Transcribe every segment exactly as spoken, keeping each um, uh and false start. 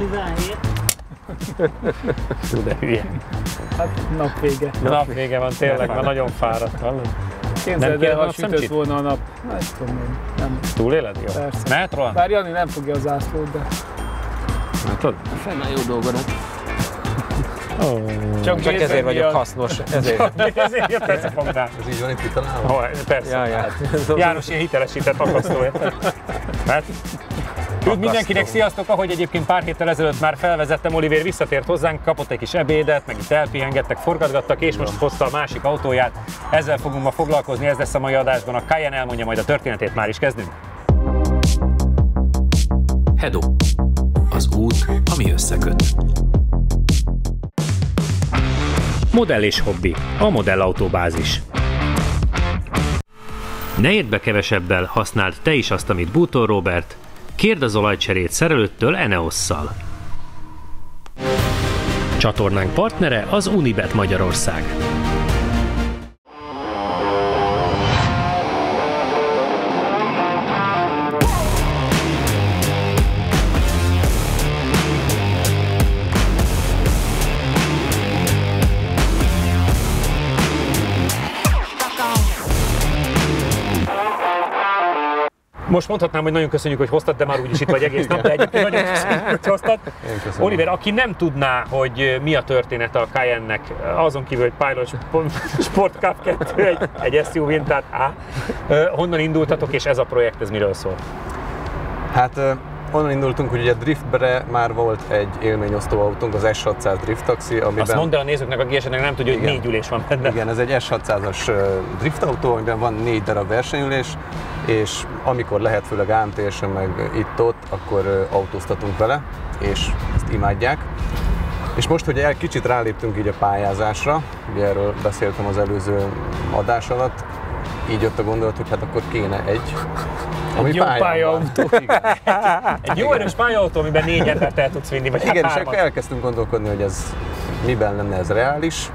tizenhét. Hú, de hülye. Hát napvége. Napvége van tényleg, mert nagyon fáradt. Képzeld el, ha sütött volna a nap. Nem tudom én. Nem. Túléled? Jó. Persze. Mehet, Roland? Bár Jani nem fogja az ászlót, de... Látod? Fenn a jó dolgodat. Oh. Csak, Csak ezért vagyok hasznos. Ezért. Ezért jött, persze fogdál. Ez így van itt kitalálva? Oh, persze. Ja, ja. János ilyen hitelesített akasztója. Hát? Üdv mindenkinek, sziasztok! Ahogy egyébként pár héttel ezelőtt már felvezettem, Olivér visszatért hozzánk, kapott egy kis ebédet, meg itt elpihengettek, forgatgattak, és most hozta a másik autóját. Ezzel fogunk ma foglalkozni, ez lesz a mai adásban. A Cayenne elmondja majd a történetét, már is kezdünk. Hedo. Az út, ami összeköt. Modell és hobbi. A modellautóbázis. Ne érd be kevesebbel, használd te is azt, amit Bútor Róbert. Kérd az olajcserét szerelőttől Eneosszal. Csatornánk partnere az Unibet Magyarország. Most mondhatnám, hogy nagyon köszönjük, hogy hoztad, de már úgyis itt vagy egész nap, de egyébként nagyon köszönjük, hogy hoztad. Oliver, aki nem tudná, hogy mi a története a Cayenne-nek, azon kívül, hogy Pilot Sport Cup kettő, egy, egy es u vé-n, tehát á, honnan indultatok, és ez a projekt, ez miről szól? Hát onnan indultunk, hogy ugye Driftbre már volt egy élményosztó autónk, az S hatszáz Drift Taxi, amiben... Azt mondd el a nézőknek, aki esetleg nem tudja, hogy igen, négy ülés van benne. Igen, ez egy S hatszázas Drift autó, amiben van négy darab versenyülés, és amikor lehet, főleg á em té esen meg itt-ott, akkor autóztatunk vele, és ezt imádják. És most, hogy egy kicsit ráléptünk így a pályázásra, ugye erről beszéltem az előző adás alatt, így jött a gondolat, hogy hát akkor kéne egy, ami egy jó pályautó. Egy jó erős pályautó, amiben négy embert el tudsz vinni, vagy igen, hát és akkor elkezdtünk gondolkodni, hogy ez miben lenne ez reális,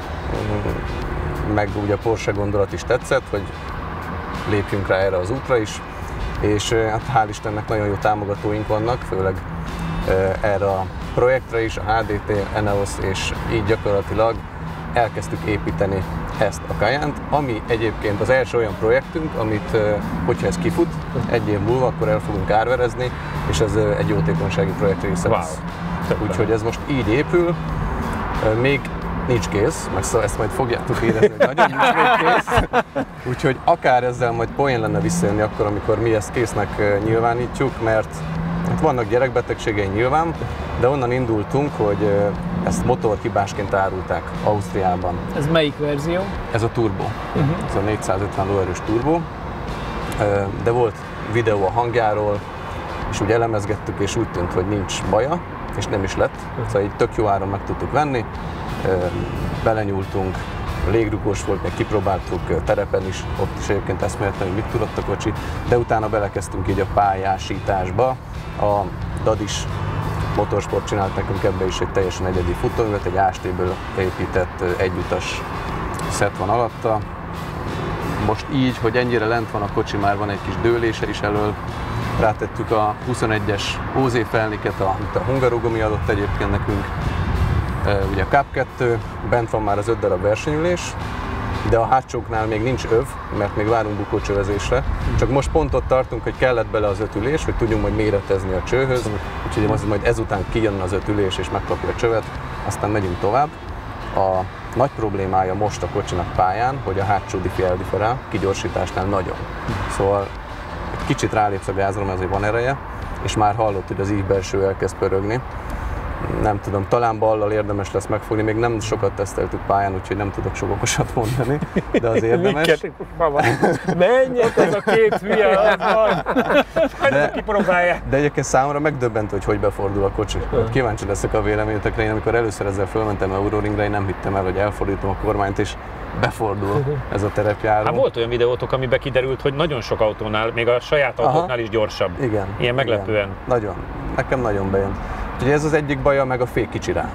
meg ugye a Porsche gondolat is tetszett, hogy lépjünk rá erre az útra is, és hát hál' Istennek nagyon jó támogatóink vannak, főleg erre a projektre is, a há dé té, Eneos, és így gyakorlatilag elkezdtük építeni ezt a Cayenne-t, ami egyébként az első olyan projektünk, amit, hogyha ez kifut, egy év múlva, akkor el fogunk árverezni, és ez egy jótékonysági projekt része lesz. Wow. Úgyhogy ez most így épül, még nincs kész, meg ezt majd fogjátok érezni, hogy nagyon nincs még kész. Úgyhogy akár ezzel majd poén lenne visszajönni akkor, amikor mi ezt késznek nyilvánítjuk, mert hát vannak gyerekbetegségei nyilván, de onnan indultunk, hogy ezt motorhibásként árulták Ausztriában. Ez melyik verzió? Ez a turbo. Uh-huh. Ez a négyszázötven lóerős turbo. De volt videó a hangjáról, és úgy elemezgettük, és úgy tűnt, hogy nincs baja, és nem is lett. Uh-huh. Szóval így tök jó áron meg tudtuk venni. Belenyúltunk, légrugós volt, meg kipróbáltuk terepen is, ott is egyébként eszméletlen, hogy mit tudott a kocsi, de utána belekezdtünk így a pályásításba. A Dadis Motorsport csinált nekünk ebbe is egy teljesen egyedi futóművet, egy á es té-ből épített egyutas szett van alatta. Most így, hogy ennyire lent van a kocsi, már van egy kis dőlése is elől. Rátettük a huszonegyes ó zé felniket, amit a Hungarogomi adott egyébként nekünk. Ugye a Cup kettő, bent van már az öt darab versenyülés, de a hátsóknál még nincs öv, mert még várunk bukócsövezésre. Csak most pont ott tartunk, hogy kellett bele az öt ülés, hogy tudjunk majd méretezni a csőhöz, úgyhogy az majd ezután kijön az öt ülés és megkapja a csövet, aztán megyünk tovább. A nagy problémája most a kocsinak pályán, hogy a hátsó diffi eldifferál, kigyorsításnál nagyon. Szóval egy kicsit rálépsz a gázra, mert azért van ereje, és már hallott, hogy az ív belső elkezd pörögni. Nem tudom, talán ballal érdemes lesz megfogni, még nem sokat teszteltük pályán, úgyhogy nem tudok sok okosat mondani, de az érdemes. Menj, az a két hülye, az van! De, de egyébként számomra megdöbbentő, hogy hogy befordul a kocsi. Kíváncsi leszek a véleményetekre, én amikor először ezzel fölmentem Euroringre, én nem hittem el, hogy elfordítom a kormányt, és befordul ez a terepjáró. Hát volt olyan videótok, amiben kiderült, hogy nagyon sok autónál, még a saját autóknál Aha. is gyorsabb. Igen. Ilyen meglepően. Igen. Nagyon. Nekem nagyon bejön. Úgyhogy ez az egyik baja, meg a fék kicsi rá.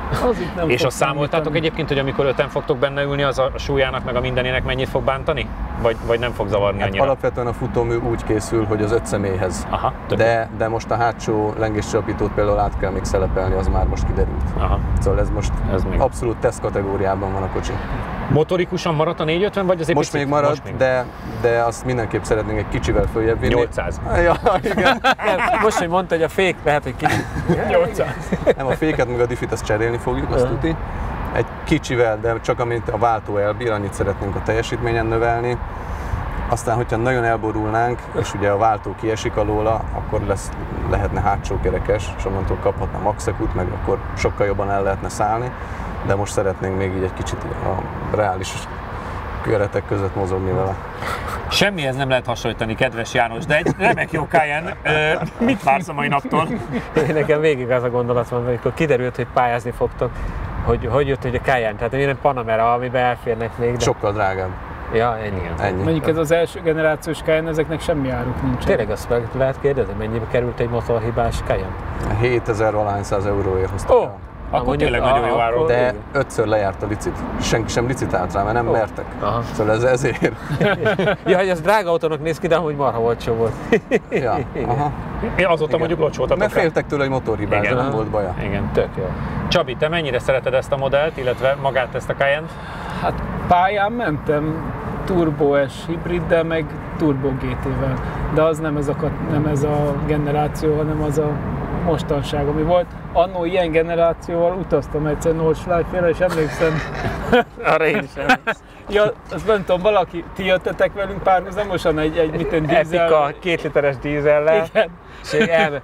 És azt számoltátok egyébként, hogy amikor öten fogtok benne ülni, az a súlyának meg a mindenének mennyit fog bántani? vagy, vagy nem fog zavarni hát annyira? Alapvetően a futómű úgy készül, hogy az öt személyhez. Aha, de, de most a hátsó lengéscsillapítót például át kell még szelepelni, az már most kiderült. Aha. Szóval ez most ez még... abszolút teszt kategóriában van a kocsi. Motorikusan maradt a négyszázötven, vagy azért most picit? még marad, most még. De, de azt mindenképp szeretnénk egy kicsivel följebb vinni. nyolcszáz. Ja, igen. Most, hogy mondta, hogy a fék lehet, hogy kicsi. nyolcszáz. Nem, a féket meg a diffit azt cserélni fogjuk, azt tuti. Egy kicsivel, de csak amint a váltó elbír, annyit szeretnénk a teljesítményen növelni. Aztán, hogyha nagyon elborulnánk, és ugye a váltó kiesik alóla, akkor lesz, lehetne hátsó kerekes, és onnantól kaphatna maxekut, meg akkor sokkal jobban el lehetne szállni. De most szeretnénk még így egy kicsit a reális keretek között mozogni vele. Semmihez nem lehet hasonlítani, kedves János, de egy remek jó Cayenne. Mit vársz a mai naptól? Én nekem végig az a gondolat van, amikor kiderült, hogy pályázni fogtok, hogy hogy jött, hogy a Cayenne, tehát ilyen Panamera, amiben elférnek még. De... Sokkal drágább. Ja, ennyi. ennyi. Mondjuk ez az első generációs Cayenne, ezeknek semmi áruk nincs. Tényleg azt meg lehet kérdezni, mennyibe került egy motorhibás Cayenne? hétezer-valahány euróért hoztak Ó, el. Akkor mondjuk, tényleg nagyon jó áron. De ötször lejárt a licit. Senki sem licitált rá, mert nem oh. mertek. Aha. Szóval ez ezért. Ja, hogy ez drága autónak néz ki, de amúgy marha olcsó volt. Ja, aha. Én azóta mondjuk locsoltatok Mert rá. féltek tőle, hogy motorhibás, de nem volt baja. Igen. Tök jó. Csabi, te mennyire szereted ezt a modellt, illetve magát ezt a Cayenne-t? Hát pályán mentem Turbo S hibriddel, meg Turbo gé té-vel, de az nem ez, a, nem ez a generáció, hanem az a mostanság, ami volt. Annó ilyen generációval utaztam egyszer Nordschleife-re, és emlékszem... Arra én sem. Ja, azt nem tudom, valaki, ti jöttetek velünk párhuzamosan egy, egy miten dízel... Epika, két literes dízellel. Igen. És elme...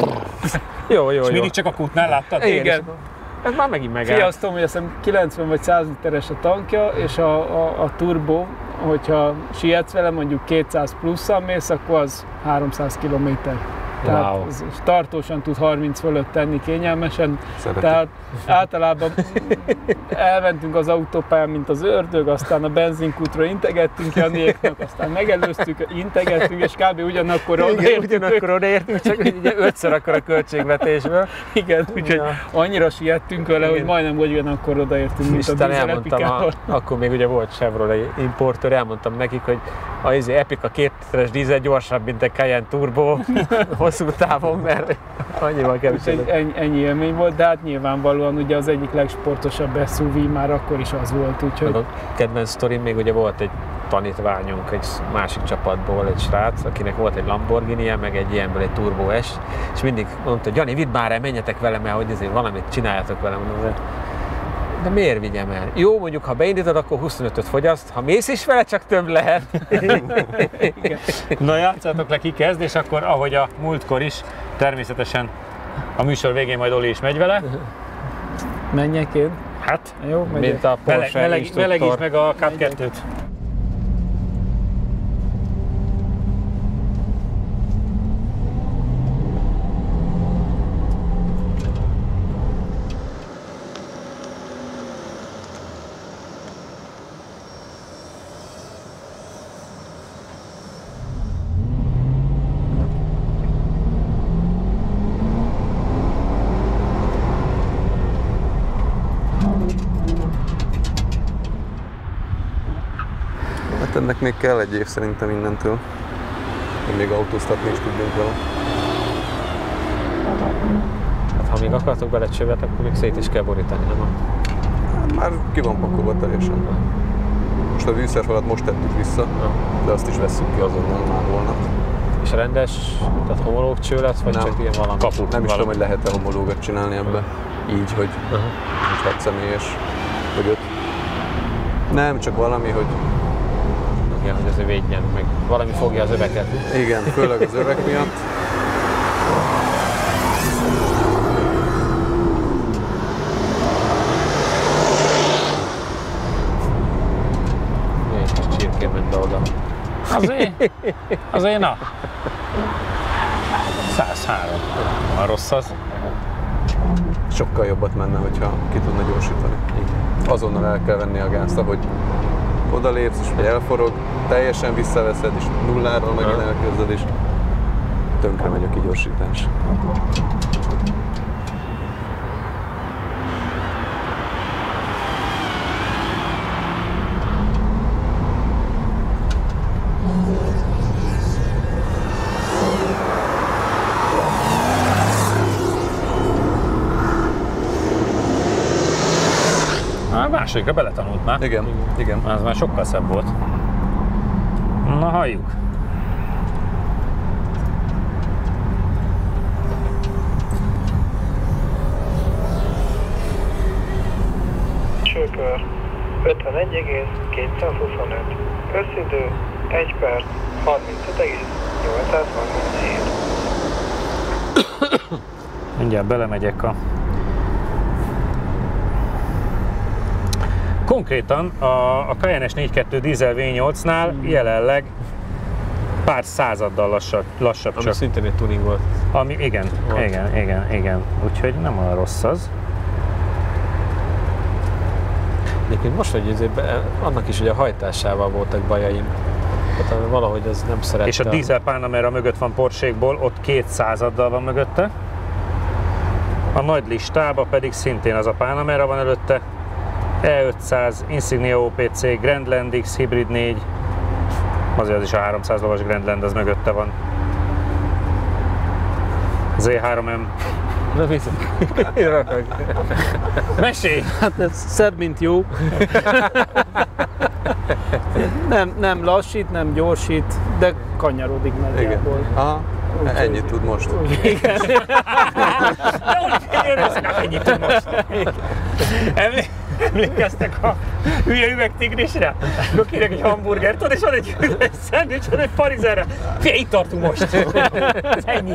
Jó, jó, És jó. mindig csak a kútnál láttad? Igen. Ez már megint megáll. Fiasztom, hogy azt hiszem kilencven vagy száz literes a tankja, és a, a, a turbo, hogyha sietsz vele, mondjuk kétszáz plusszal mész, akkor az háromszáz kilométer. Tehát Wow. ez tartósan tud harminc fölött tenni kényelmesen. Szeretik. Tehát általában elmentünk az autópályán, mint az ördög, aztán a benzinkútra integettünk Janiéknak, aztán megelőztük, integettünk, és kb. Ugyanakkor odaértünk. Ugyanakkor odaértünk, csak ugye ötször akkor a költségvetésből. Igen, úgyhogy Ja. annyira siettünk vele, hogy Igen. majdnem ugyanakkor odaértünk, mint Isten a dízel elmondtam, a, Epikával. akkor még ugye volt Chevrolet importőr, elmondtam nekik, hogy az Epica két literes dízel gyorsabb, mint egy Cayenne Turbo hosszú távon, mert annyival kevesebb. Úgyhogy ennyi, ennyi élmény volt, de hát nyilvánvalóan ugye az egyik legsportosabb es u vé már akkor is az volt, úgyhogy... A kedvenc sztorim még ugye volt egy tanítványunk egy másik csapatból, egy srác, akinek volt egy Lamborghini-je, meg egy ilyenből egy Turbo S, és mindig mondta, hogy Jani, vidd már el, menjetek vele, mert hogy ezért valamit csináljatok vele. Mondom, de miért vigyem el? Jó, mondjuk, ha beindítod, akkor huszonötöt fogyaszt, ha mész is vele, csak több lehet. Na játszátok le, ki kezd, és akkor ahogy a múltkor is, természetesen a műsor végén majd Oli is megy vele. Menjek én? Hát, Jó, megyek. Mint a meleg, Porsche meleg, instruktor. melegítsd meg a Cup kettőt. Hát ennek még kell egy év szerintem innentől. Hogy még autóztatni is tudjunk vele. Hát, ha még akartok bele csövet, akkor még szét is kell borítani, nem? Hát már ki van pakolva teljesen. Most a fűszerfalat most tettük vissza, de azt is vesszük ki azonnal már holnap. És rendes, tehát homológ cső lesz, vagy Nem. csak ilyen valami? Kapu. Nem is tudom, hogy lehet-e homológat csinálni ebbe. Így, hogy Aha. hat személyes, vagy öt. Nem, csak valami, hogy Igen, hogy azért védjen, meg valami fogja az öveket. igen, főleg az övek miatt. Egy kis csirkén ment be oda. Azért, azért na. száz három. A rossz az. Sokkal jobbat menne, hogyha ki tudna gyorsítani. Azonnal el kell venni a gázt, ahogy odalépsz, és vagy elforog, teljesen visszaveszed, és nulláról megint elkezded, és tönkre megy a kigyorsítás. másodikra beletanult már. Igen, igen. Az már sokkal szebb volt. Na, halljuk. Csőkör ötvenegy egész kétszázhuszonöt. Összidő egy perc harmincöt egész nyolcszázharminchét. Mindjárt belemegyek a... Konkrétan a, a Cayenne es négykettő dízel vé nyolcnál jelenleg pár századdal lassabb, lassabb Ami csak. szintén egy tuning volt. Ami, igen, Volt. igen, igen, igen. Úgyhogy nem olyan rossz az. Egyébként most, hogy azért be, annak is, hogy a hajtásával voltak bajaim. Tehát valahogy az nem szerette. És a dízel Panamera mögött van Porsche-ból, ott kétszázaddal van mögötte. A nagy listában pedig szintén az a Panamera van előtte. E ötszáz, Insignia o pé cé, Grandland X, Hybrid négy. Azért az is a háromszáz lovas Grandland, az mögötte van. zé három em. Na viszont. Mesélj! Hát ez szebb, mint jó. nem, nem lassít, nem gyorsít, de kanyarodik nagyjából. Igen. Aha, Úgyhogy- ennyit tud most. Igen. Ennyit tud most. Emlé- Emlékeztek a hülye üvegtigrisre? Akkor kérek egy hamburgert, tudod, és van egy hülye szendvics, van egy parizerre. Fia, itt tartunk most. Ez ennyi.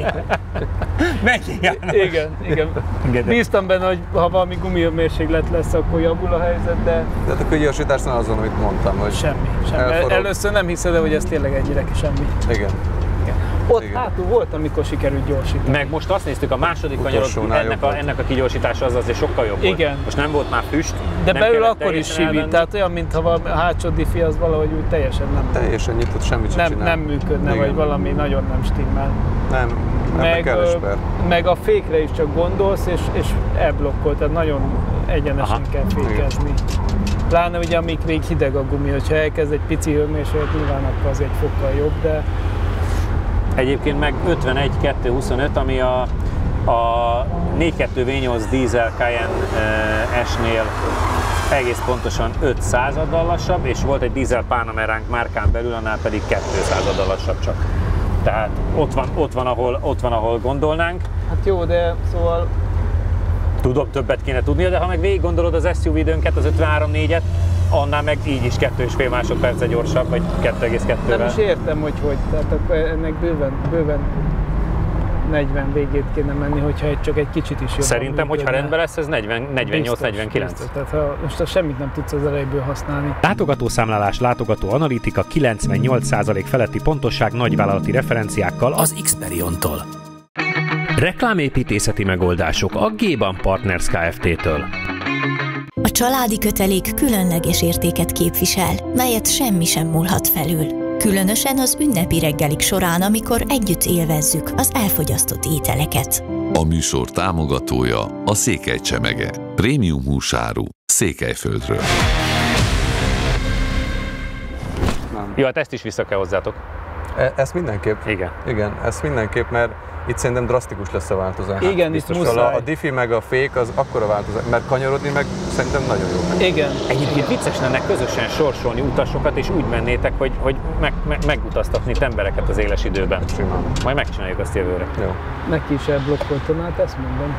Mennyi járna? Igen, igen. Igen. Bíztam benne, hogy ha valami gumihőmérséklet lesz, akkor javul a helyzet, de De hát a gyorsításnál azon, amit mondtam, hogy semmi. semmi. Elforog. Először nem hiszed el, hogy ez tényleg ennyire semmi. igen. Ott Igen. hátul volt, amikor sikerült gyorsítani. Meg most azt néztük, a második kanyarod, Utolsónál ennek jobb a, volt. ennek a kigyorsítása az azért sokkal jobb volt. Igen. Most nem volt már füst. De nem belül kellett akkor is teljesen sivít, elvenni. tehát olyan, mintha valami- a hátsó diffi az valahogy úgy teljesen nem, Teljesen nyitott, semmit sem nem, csinál. nem működne, Igen. vagy valami nagyon nem stimmel. Nem, nem Meg, kell ö, esper. meg a fékre is csak gondolsz, és, és elblokkol, tehát nagyon egyenesen Aha. kell fékezni. Pláne ugye, amíg még hideg a gumi, hogyha elkezd egy pici hőmérséklet, nyilván akkor az egy fokkal jobb, de Egyébként meg ötvenegy kettő huszonöt, ami a, a négykettő vé nyolc dízel Cayenne eh, S-nél egész pontosan öt századdal lassabb, és volt egy dízel Panameránk márkán belül, annál pedig kettő századdal lassabb csak. Tehát ott van, ott van, ahol, ott van, ahol gondolnánk. hát jó, de szóval Tudom, többet kéne tudnia, de ha meg végig gondolod az es u vé időnket, az ötvenhárom négyet, annál meg így is kettő és fél másodperce gyorsabb, vagy kettő egész nem kettővel. is értem, hogy hogy, tehát akkor ennek bőven, bőven negyven végét kéne menni, hogyha egy, csak egy kicsit is jobban Szerintem, hogyha működne. rendben lesz, ez negyven, negyvennyolc Biztos, negyvenkilenc. biztos. Tehát ha most semmit nem tudsz az elejéből használni. Látogatószámlálás, látogató analitika, kilencvennyolc százalék feletti pontosság nagyvállalati referenciákkal az Xperiontól. Reklámépítészeti megoldások a G-Ban Partners Kft-től. A családi kötelék különleges értéket képvisel, melyet semmi sem múlhat felül. Különösen az ünnepi reggelik során, amikor együtt élvezzük az elfogyasztott ételeket. A műsor támogatója a Székely Csemege. Prémium húsáru Székelyföldről. Jó, hát ezt is vissza kell hozzátok. E- ezt mindenképp. Igen. Igen, ezt mindenképp, mert itt szerintem drasztikus lesz a változás. Igen, itt biztos. muszáj. A, a diffi meg a fék az akkora változás, mert kanyarodni meg szerintem nagyon jó. Igen. Egyébként vicces lenne közösen sorsolni utasokat, és úgy mennétek, hogy, hogy meg, meg, megutaztatni embereket az éles időben. Simán. Majd megcsináljuk azt jövőre. Jó. Neki is elblokkoltam, hát ezt mondom.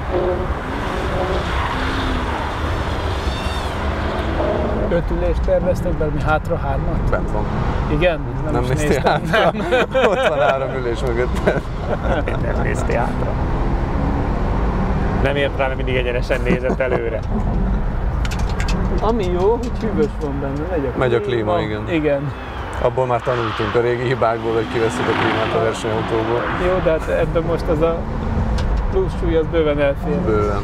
Öt ülést terveztek, de mi hátra hármat? Bent van. Igen? Nem, Nem is néztél néztem. hátra? Ott van három ülés mögött. Nem néztél hátra. Nem ért rá, mert mindig egyenesen nézett előre. Ami jó, hogy hűvös van benne, megy a Megy a klíma, igen. Igen. Abból már tanultunk a régi hibákból, hogy kiveszed a klímát a versenyautóból. Jó, de hát ebben most az a plusz súly az bőven elfér. Bőven.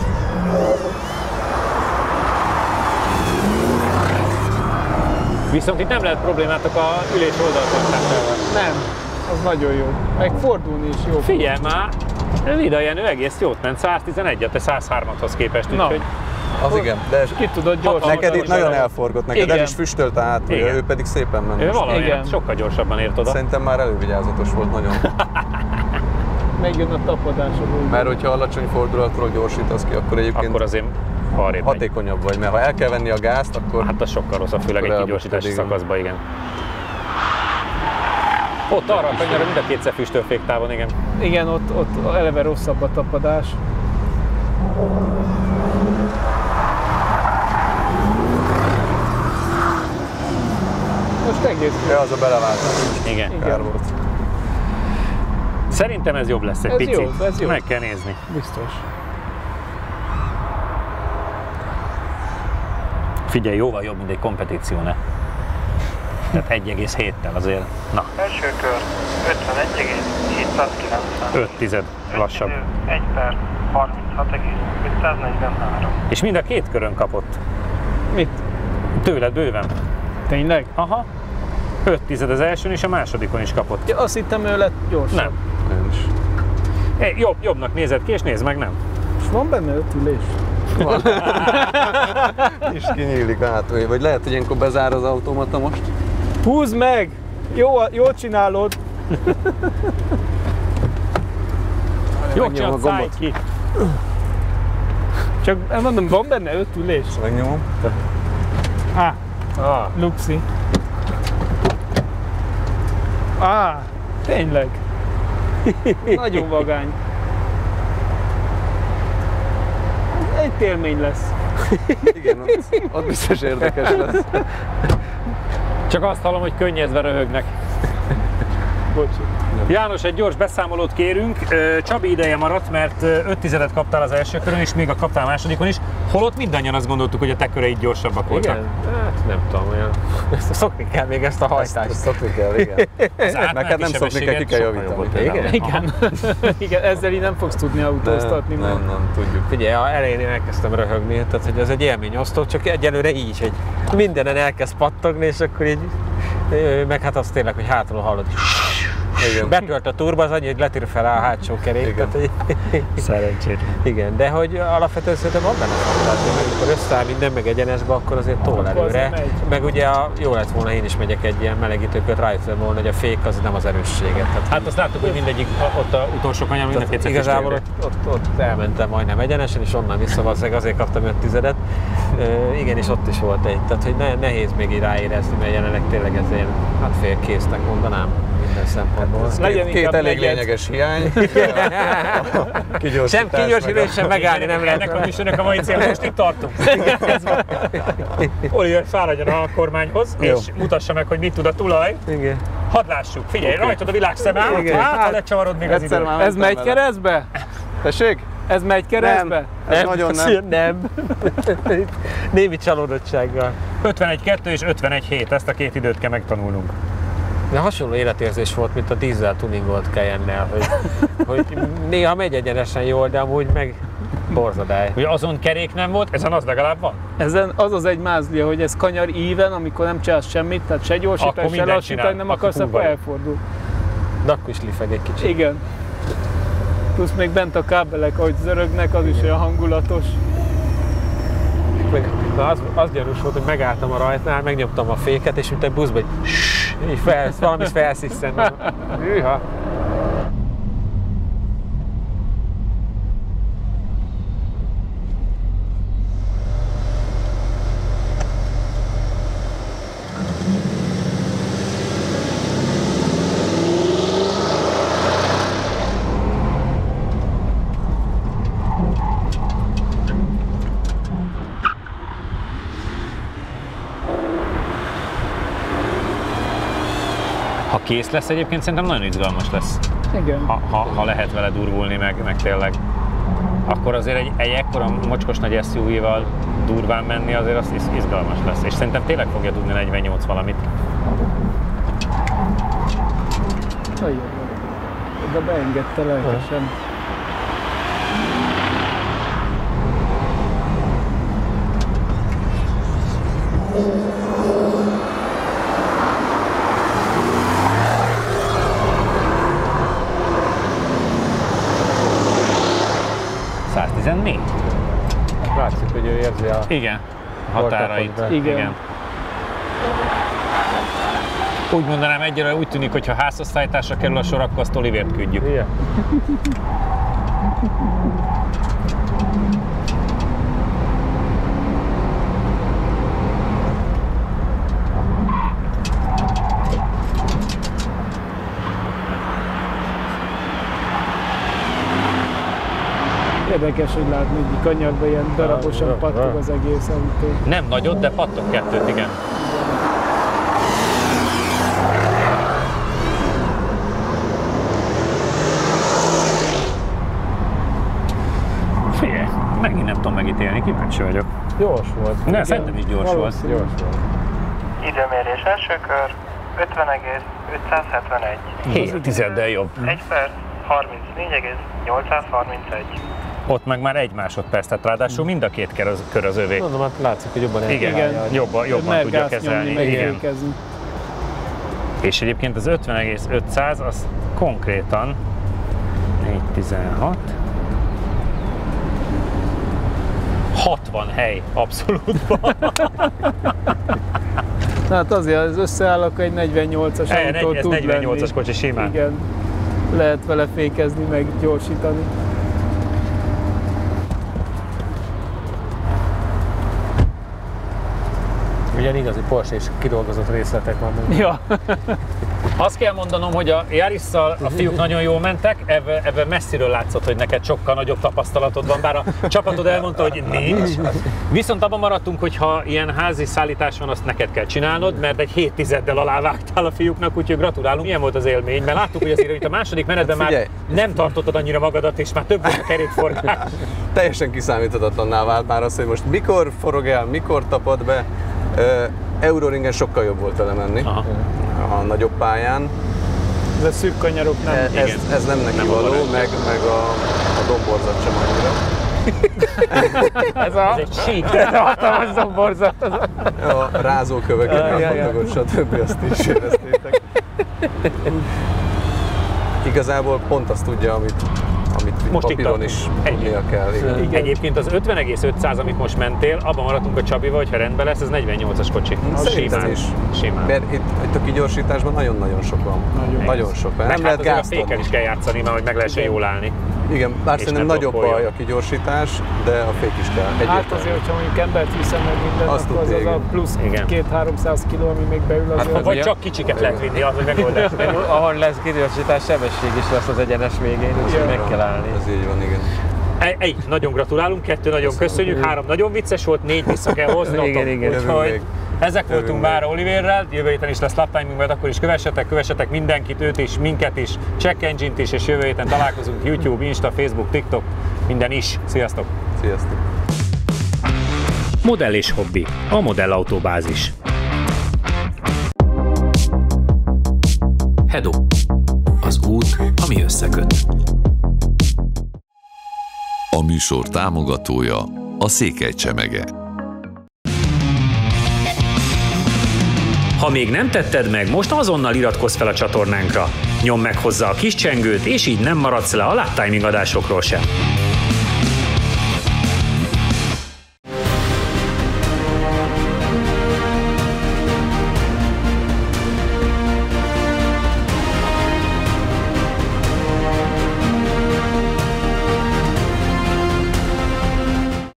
Viszont itt nem lehet problémátok a ülés oldaltartásával. Nem, az nagyon jó. Meg fordulni is jó. Figyelj már, Vida Jenő egész jót ment, száztizenegy, te száz háromhoz képest, Na. úgyhogy Az igen, de Ki tudod gyorsan. neked itt is nagyon arra- elforgott, neked el Igen. is füstölt a hátulja, Igen. ő pedig szépen ment ő most. valami Igen. sokkal gyorsabban ért oda. Szerintem már elővigyázatos volt nagyon. megjön a tapadásokból. Mert hogyha alacsony fordulatról gyorsítasz ki, akkor egyébként Akkor azért arrébb megy. hatékonyabb vagy, mert ha el kell venni a gázt, akkor... Hát az sokkal rosszabb, főleg egy kigyorsítási szakaszban, igen. Ott arra a kanyarra mind a kétszer füstölféktávon, igen. Igen, ott, ott eleve rosszabb a tapadás. Most egész. Ja, az a beleváltás. Igen. Kár volt. Szerintem ez jobb lesz egy Ez picit. jó, ez jó. Meg kell nézni. Biztos. Figyelj, jóval jobb, mint egy kompetíció, ne? Tehát egy egész héttel azért. Na. Első kör ötvenegy egész hétszázkilencven. öt tized lassabb. egy perc harminchat egész ötszáznegyvenhárom. És mind a két körön kapott. Mit? Tőled bőven. Tényleg? Aha. öt tized az elsőn és a másodikon is kapott. Ja, azt hittem, ő lett gyorsabb. Nem. Én is. É, jobb, jobbnak nézed ki, és nézd meg, nem? És van benne öt ülés. És kinyílik át, vagy lehet, hogy ilyenkor bezár az automata most. Húzd meg! Jó, jól csinálod. Jó, Megnyomom csak a szállj gombot. ki. Csak mondom, van benne öt ülés. Megnyomom. Á, Ah. Luxi. Á, tényleg. Nagyon vagány. Egy élmény lesz. Igen, ott, ott biztos érdekes lesz. Csak azt hallom, hogy könnyezve röhögnek. Bocsi. János, egy gyors beszámolót kérünk. Ö, Csabi ideje maradt, mert öt tizedet kaptál az első körön, és még a kaptál a másodikon is. Holott mindannyian azt gondoltuk, hogy a te köreid gyorsabbak voltak. Igen? Hát nem tudom, olyan. Szokni kell még ezt a hajtást. Ezt szokni kell, igen. Neked nem szokni kell, ki kell javítani. Igen? Igen. Igen, ezzel így nem fogsz tudni autóztatni. Nem, nem, nem, tudjuk. Figyelj, a elején elkezdtem röhögni, tehát hogy ez egy élményosztó, csak egyelőre így, hogy mindenen elkezd pattogni, és akkor így, meg hát az tényleg, hogy hátulról hallod, Igen. betölt a turba, az annyi, hogy letír fel a hátsó kerék. Igen. Tehát, hogy, Szerencsét. igen, de hogy alapvetően szerintem van benne fantázia, meg amikor összeáll minden, meg egyenesbe, akkor azért tol Akkor előre. azért megy. Meg ugye a, jó lett volna, én is megyek egy ilyen melegítőköt, rájöttem volna, hogy a fék az nem az erősséget. Tehát, Hát azt láttuk, hogy mindegyik, ott a utolsó kanyar mind a kétszer igazából füstölgett. ott, ott, ott elmentem majdnem egyenesen, és onnan vissza valószínűleg azért kaptam öt tizedet. Ö, igen, és ott is volt egy, tehát hogy ne, nehéz még így ráérezni, mert jelenleg tényleg ez ilyen, hát félkésznek mondanám minden szempontból. Ez legyen Két inkább elég negyed. lényeges hiány. Sem kigyorsítani, sem megállni nem lehet. Ennek a műsornak a mai cél, most itt tartunk. Oliver fáradjon a kormányhoz, Jó. és mutassa meg, hogy mit tud a tulaj. Igen. Hadd lássuk, figyelj, okay. Rajtad a világ szem áll, Igen. hát ha lecsavarod még az Egyszer időt. már Ez mentem megy vele. keresztbe? Tessék? Ez megy keresztbe? Ez nagyon nem. Nem. Némi csalódottsággal. ötvenegy kettő és ötvenegy hét, ezt a két időt kell megtanulnunk. De hasonló életérzés volt, mint a dízel tuningolt Cayenne-nel, hogy, hogy néha megy egyenesen jól, de amúgy meg borzadály. Hogy azon kerék nem volt, ezen az legalább van? Ezen az az egy mázlia, hogy ez kanyar íven, amikor nem csinálsz semmit, tehát se Akkor gyorsítás, se mindent lassítani, csinál, nem akkor akarsz, akkor kurva jó. elfordul. De akkor is lifeg egy kicsit. Igen. Plusz még bent a kábelek, ahogy zörögnek, az is olyan hangulatos. Meg, na az, az gyanús volt, hogy megálltam a rajtnál, megnyomtam a féket, és mint egy buszba, egy így fel, valami felsziszen. Hűha! Ha kész lesz egyébként, szerintem nagyon izgalmas lesz. Igen. Ha, ha, ha lehet vele durvulni, meg, meg tényleg. Akkor azért egy, egy ekkora mocskos nagy es u vé-val durván menni, azért az iz, izgalmas lesz. És szerintem tényleg fogja tudni negyvennyolc valamit. Nagyon jó. De beengedte lelkesen. száztizennégy? Látszik, hogy ő érzi a Igen. Határait. Voltapontban. Igen. Igen. Úgy mondanám, egyre úgy tűnik, hogy ha házosztálytásra kerül a sor, akkor azt Olivért küldjük. Igen. Érdekes, hogy látni, hogy kanyarban ilyen darabosan pattog az egész autó. Nem nagyot, de pattog kettőt, igen. Figyelj, megint nem tudom megítélni, kíváncsi vagyok. Gyors volt. Ne, szerintem is gyors volt. Gyors volt. Időmérés első kör ötven egész ötszázhetvenegy. hét tizeddel jobb. egy perc harmincnégy egész nyolcszázharmincegy. Ott meg már egy másodperc, tehát ráadásul mind a két kör az, kör az övé. Mondom, hát látszik, hogy jobban Igen, eltalálja. jobban, jobban tudja kezelni. Igen. És egyébként az ötven egész ötszáz az konkrétan négy tizenhat hatvan hely abszolútban. Hát azért az összeáll, akkor egy negyvennyolcas autó ez tud negyvennyolcas lenni. kocsi simán. Igen. Lehet vele fékezni, meg gyorsítani. Ugyan igazi Porsche és kidolgozott részletek vannak. Ja. Azt kell mondanom, hogy a Yarisszal a fiúk nagyon jól mentek, ebben, ebben messziről látszott, hogy neked sokkal nagyobb tapasztalatod van, bár a csapatod elmondta, hogy nincs. Viszont abban maradtunk, hogy ha ilyen házi szállítás van, azt neked kell csinálnod, mert egy hét tizeddel alávágtál a fiúknak, úgyhogy gratulálunk. Milyen volt az élmény? Mert láttuk, hogy azért hogy a második menetben már nem tartottad annyira magadat, és már több volt a kerékforgás. Teljesen kiszámíthatatlanná vált már az, hogy most mikor forog el, mikor tapad be. Euroringen sokkal jobb volt vele menni. Aha. A nagyobb pályán. Ez a szűk kanyarok nem. Ez, ez, ez nem neki nem való, meg, meg a, a domborzat sem annyira. ez, a, ez egy sík, ez a hatalmas domborzat. A rázóköveket megfogott, stb. Azt is éreztétek. Igazából pont azt tudja, amit, amit most papíron is tudnia kell. Igen. Egyébként az ötven egész ötszáz, amit most mentél, abban maradtunk a Csabival, hogyha rendben lesz, ez negyvennyolcas kocsi. Szerintem is. Simán. Mert itt, itt a kigyorsításban nagyon-nagyon sok van. Nagyon, nagyon sok. Nem hát lehet gázt adni. A fékkel is kell játszani, mert hogy meg lehessen jól állni. Igen, bár szerintem nagyobb baj a kigyorsítás, de a fék is kell. Egyértelmű. Hát azért, hogyha mondjuk embert viszem meg minden, azt akkor az, az a plusz két-háromszáz kiló, ami még beül azért. Hát, vagy csak kicsiket lehet vinni, az, hogy megoldás. Ahol lesz kigyorsítás, sebesség is lesz az egyenes végén, úgyhogy meg kell állni. Ez így van, igen. Egy, nagyon gratulálunk, kettő nagyon köszönjük, három nagyon vicces volt, négy vissza kell hoznotok. Igen, igen. Úgyhogy ezek voltunk már Olivérrel, jövő héten is lesz laptiming, majd akkor is kövessetek, kövessetek mindenkit, őt is, minket is, Check Engine-t is, és jövő héten találkozunk YouTube, Insta, Facebook, TikTok, minden is. Sziasztok! Sziasztok! Modell és hobbi, a Modellautóbázis. Hedo, az út, ami összeköt. A műsor támogatója a Székely Csemege. Ha még nem tetted meg, most azonnal iratkozz fel a csatornánkra. Nyomd meg hozzá a kis csengőt, és így nem maradsz le a Lap Timing adásokról sem.